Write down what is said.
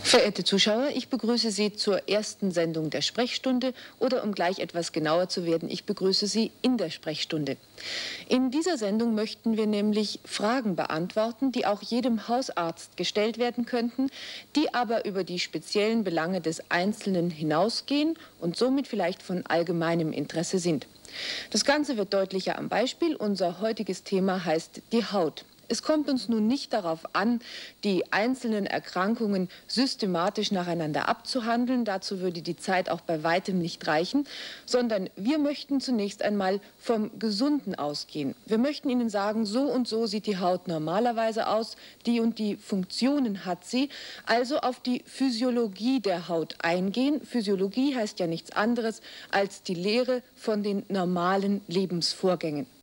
Verehrte Zuschauer, ich begrüße Sie zur ersten Sendung der Sprechstunde oder um gleich etwas genauer zu werden, ich begrüße Sie in der Sprechstunde. In dieser Sendung möchten wir nämlich Fragen beantworten, die auch jedem Hausarzt gestellt werden könnten, die aber über die speziellen Belange des Einzelnen hinausgehen und somit vielleicht von allgemeinem Interesse sind. Das Ganze wird deutlicher am Beispiel. Unser heutiges Thema heißt die Haut. Es kommt uns nun nicht darauf an, die einzelnen Erkrankungen systematisch nacheinander abzuhandeln, dazu würde die Zeit auch bei weitem nicht reichen, sondern wir möchten zunächst einmal vom Gesunden ausgehen. Wir möchten Ihnen sagen, so und so sieht die Haut normalerweise aus, die und die Funktionen hat sie, also auf die Physiologie der Haut eingehen. Physiologie heißt ja nichts anderes als die Lehre von den normalen Lebensvorgängen.